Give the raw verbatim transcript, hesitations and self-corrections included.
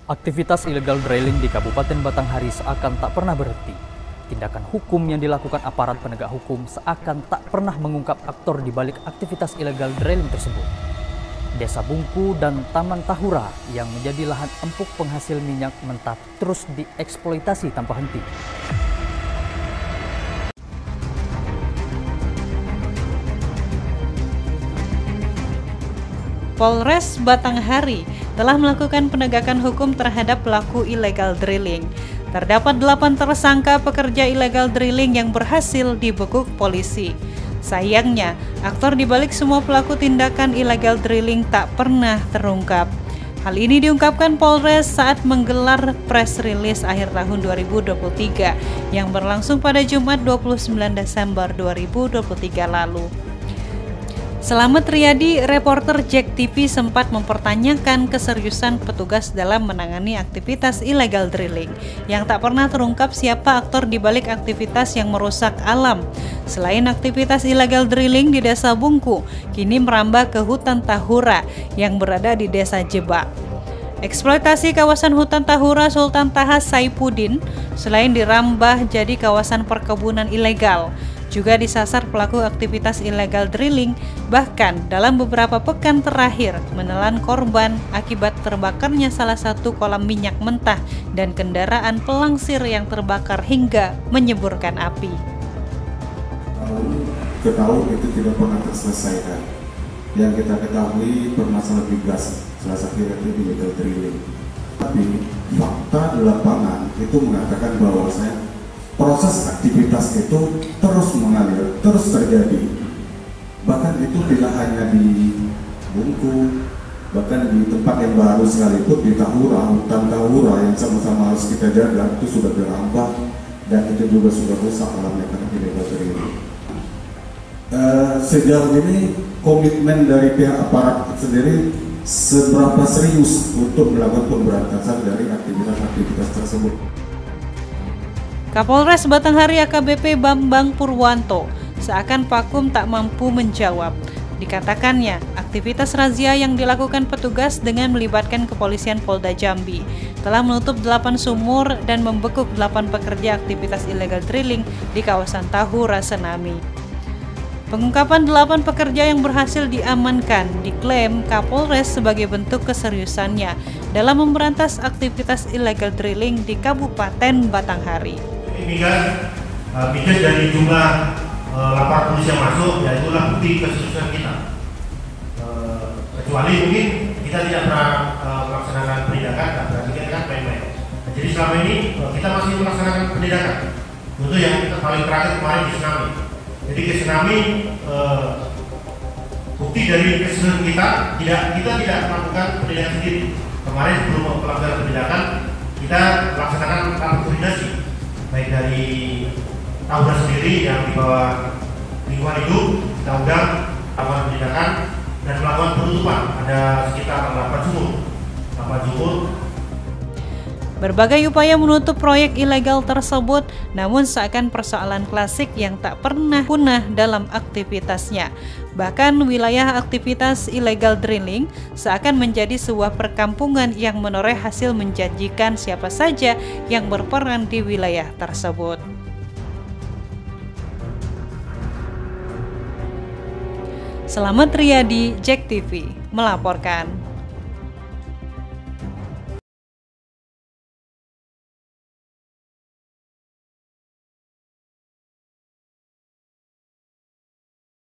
Aktivitas ilegal drilling di Kabupaten Batanghari seakan tak pernah berhenti. Tindakan hukum yang dilakukan aparat penegak hukum seakan tak pernah mengungkap aktor di balik aktivitas ilegal drilling tersebut. Desa Bungku dan Taman Tahura yang menjadi lahan empuk penghasil minyak mentah terus dieksploitasi tanpa henti. Polres Batanghari telah melakukan penegakan hukum terhadap pelaku illegal drilling. Terdapat delapan tersangka pekerja illegal drilling yang berhasil dibekuk polisi. Sayangnya, aktor di balik semua pelaku tindakan illegal drilling tak pernah terungkap. Hal ini diungkapkan Polres saat menggelar press release akhir tahun dua ribu dua puluh tiga yang berlangsung pada Jumat dua puluh sembilan Desember dua ribu dua puluh tiga lalu. Selamat Riyadi, reporter Jack T V sempat mempertanyakan keseriusan petugas dalam menangani aktivitas illegal drilling yang tak pernah terungkap siapa aktor di balik aktivitas yang merusak alam. Selain aktivitas illegal drilling di Desa Bungku, kini merambah ke hutan Tahura yang berada di Desa Jebak. Eksploitasi kawasan hutan Tahura Sultan Taha Saifuddin selain dirambah jadi kawasan perkebunan ilegal, juga disasar pelaku aktivitas illegal drilling, bahkan dalam beberapa pekan terakhir menelan korban akibat terbakarnya salah satu kolam minyak mentah dan kendaraan pelangsir yang terbakar hingga menyeburkan api. Ke tahun itu tidak pernah terselesaikan. Yang kita ketahui permasalahan migas, salah satunya itu illegal drilling. Tapi fakta di lapangan itu mengatakan bahwasanya proses aktivitas itu terus mengalir, terus terjadi. Bahkan itu tidak hanya di Bungku, bahkan di tempat yang baru sekalipun di Tahura, hutan Tahura yang sama-sama harus kita jaga itu sudah berambah dan itu juga sudah rusak alamnya karena illegal drilling. Uh, sejauh ini komitmen dari pihak aparat sendiri seberapa serius untuk melakukan pemberantasan dari aktivitas-aktivitas tersebut. Kapolres Batanghari A K B P Bambang Purwanto seakan vakum tak mampu menjawab. Dikatakannya, aktivitas razia yang dilakukan petugas dengan melibatkan kepolisian Polda Jambi telah menutup delapan sumur dan membekuk delapan pekerja aktivitas illegal drilling di kawasan Tahura Senami. Pengungkapan delapan pekerja yang berhasil diamankan diklaim Kapolres sebagai bentuk keseriusannya dalam memberantas aktivitas illegal drilling di Kabupaten Batanghari. Migas, uh, migas dari jumlah uh, laporan polisi yang masuk, ya itulah bukti keseriusan kita. Uh, kecuali mungkin kita tidak pernah uh, melaksanakan penindakan, dan berarti kita kan main-main. Nah, jadi selama ini uh, kita masih melaksanakan penindakan. Contoh yang kita paling terakhir kemarin di Senami. Jadi ke Senami, uh, bukti dari keseriusan kita, tidak kita tidak melakukan penindakan sendiri. Kemarin sebelum pelaksanaan penindakan, kita melaksanakan rapat koordinasi baik dari Tahura sendiri yang di bawah lingkungan hidup, kita undang melakukan penindakan dan melakukan penutupan. Ada sekitar delapan sumur. delapan sumur. Berbagai upaya menutup proyek ilegal tersebut, namun seakan persoalan klasik yang tak pernah punah dalam aktivitasnya. Bahkan wilayah aktivitas ilegal drilling seakan menjadi sebuah perkampungan yang menoreh hasil menjanjikan siapa saja yang berperan di wilayah tersebut. Selamat Riyadi, Jack T V melaporkan.